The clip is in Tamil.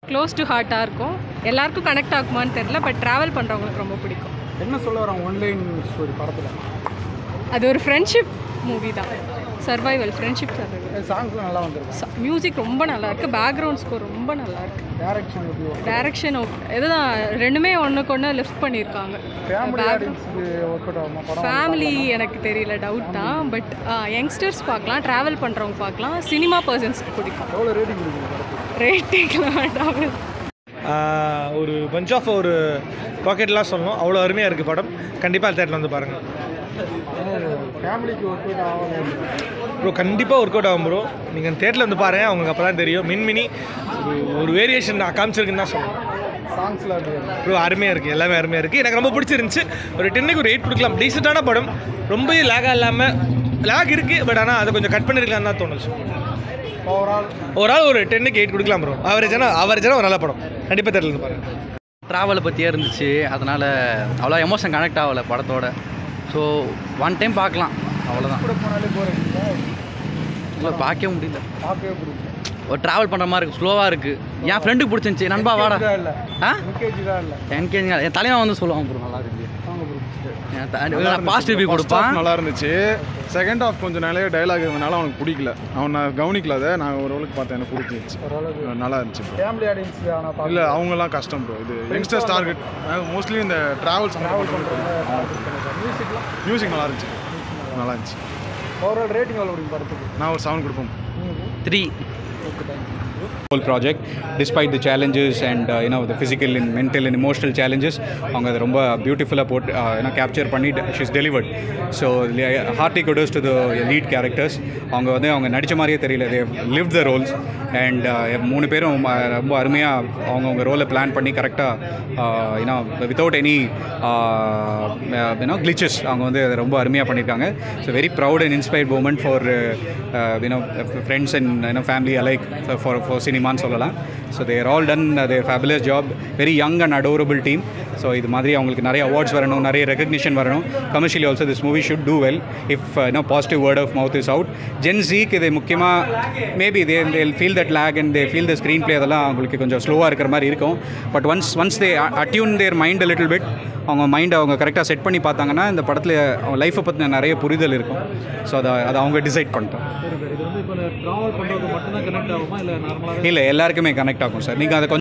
க்ளோஸ் டு ஹார்ட்டாக இருக்கும். எல்லாருக்கும் கனெக்ட் ஆகுமான்னு தெரியல, பட் ட்ராவல் பண்ணுறவங்களுக்கு ரொம்ப பிடிக்கும். என்ன சொல்ல வரோம் ஒன்லைன் ஸ்டோரி படத்தில்? அது ஒரு ஃப்ரெண்ட்ஷிப் மூவி தான், சர்வைவல், ஃப்ரெண்ட்ஷிப் சர்வைவல். சாங்ஸ்லாம் நல்லா வந்திருக்கு, மியூசிக் ரொம்ப நல்லா இருக்குது, பேக்ரவுண்ட் ஸ்கோர் ரொம்ப நல்லா இருக்குது, டைரக்ஷன் இதுதான் ரெண்டுமே ஒன்றுக்கு ஒன்று லிஃப்ட் பண்ணியிருக்காங்க. ஃபேமிலி எனக்கு தெரியல, டவுட் தான். பட் யங்ஸ்டர்ஸ் பார்க்கலாம், ட்ராவல் பண்ணுறவங்க பார்க்கலாம், சினிமா பர்சன்ஸ்க்கு பிடிக்கும். ரேட்டிங்லாம் வேண்டாம். ஒரு பஞ்ச் ஆஃப் ஒரு பாக்கெட்லாம் சொல்லணும், அவ்வளோ அருமையாக இருக்குது படம். கண்டிப்பாக தேட்டரில் வந்து பாருங்கள் ப்ரோ. கண்டிப்பாக ஒர்க் அவுட் ஆகும் ப்ரோ. நீங்கள் தேட்டரில் வந்து பாருங்கள், அவங்களுக்கு அப்போ தான் தெரியும். மின்மினி ஒரு வேரியேஷன் காமிச்சிருக்குன்னு தான் சொல்லணும். சாங்ஸ்லாம் ப்ரோ அருமையாக இருக்குது, எல்லாமே அருமையாக இருக்குது. எனக்கு ரொம்ப பிடிச்சிருந்துச்சு. ஒரு 10க்கு ஒரு 8 கொடுக்கலாம். டீசெண்டான படம், ரொம்ப லேகாக இல்லாமல், லேக் இருக்குது பட் ஆனால் அதை கொஞ்சம் கட் பண்ணியிருக்கலான்னு தான் தோணுச்சு. ஓவரால் ஒரு 10க்கு 8 கொடுக்கலாம் ப்ரோ. அவரேஜான ஒரு நல்ல படம். கண்டிப்பாக தெரியல பாருங்கள். ட்ராவலை பற்றியே இருந்துச்சு, அதனால் அவ்வளோ எமோஷன் கனெக்ட் ஆகலை படத்தோட. ஸோ ஒன் டைம் பார்க்கலாம், அவ்வளோதான். இல்லை பார்க்கவே முடியல, ஒரு ட்ராவல் பண்ணுற மாதிரி இருக்குது, ஸ்லோவாக இருக்குது. என் ஃப்ரெண்டுக்கு பிடிச்சிருந்துச்சி, நண்பா வாடா. என்கேஜ் என் தலைவன் வந்து சொல்லுவான் ப்ரோ, நல்லா இருக்குது. பாசிட்டிவ் ரிவ்யூ கொடுப்பான். நல்லா இருந்துச்சு. செகண்ட் ஹாஃப் கொஞ்சம் நிறைய டைலாக் இருந்தனால அவனுக்கு பிடிக்கல, அவன் நான் கவனிக்கல. அதை நான் ஓரளவுக்கு பார்த்தேன், எனக்கு பிடிச்சிருச்சு, நல்லா இருந்துச்சு. ஃபேமிலி ஆடியன்ஸ் இல்லை, அவங்கெல்லாம் கஷ்டம் ப்ரோ. இது யங்ஸ்டர்ஸ் டார்கெட், மோஸ்ட்லி இந்த ட்ராவல்ஸ் மியூசிக் நல்லா இருந்துச்சு, நல்லா இருந்துச்சு. ஓவரால் ரேட்டிங் எவ்வளோ கொடுங்க படத்துக்கு? நான் ஒரு 7 கொடுப்போம். 3. whole project despite the challenges and the physical and mental and emotional challenges அவங்க அதை ரொம்ப பியூட்டிஃபுல்லாக போட்டு கேப்சர் பண்ணி she's delivered. So hearty kudos to the lead characters. அவங்க வந்து அவங்க நடித்த மாதிரியே தெரியல, they have lived the roles and 3 பேரும் ரொம்ப அருமையாக அவங்கவுங்க ரோலை பிளான் பண்ணி கரெக்டாக without any glitches அவங்க வந்து அதை ரொம்ப அருமையாக பண்ணியிருக்காங்க. So very proud and inspired moment for friends and family alike for சினிமான்னு சொல்லலாம். So they're all done their fabulous job, very young and adorable team. So இது மாதிரி அவங்களுக்கு நிறைய அவார்ட்ஸ் வரணும், நிறைய ரெகக்னிஷன் வரணும். Commercially also this movie should do well if positive word of mouth is out. Gen ஜீக்கு இது முக்கியமாக maybe they feel that lag and they feel the screenplay, அதெல்லாம் அவங்களுக்கு கொஞ்சம் ஸ்லோவாக இருக்கிற மாதிரி இருக்கும். But once they attune their mind a little bit, அவங்க மைண்டை அவங்க கரெக்டாக செட் பண்ணி பார்த்தாங்கன்னா இந்த படத்தில் அவங்க லைஃப்பை பற்றின நிறைய புரிதல் இருக்கும். ஸோ அதை அவங்க டிசைட் பண்ணிட்டோம். இல்லை, எல்லாருக்குமே கனெக்ட் ஆகும் சார். நீங்கள் அதை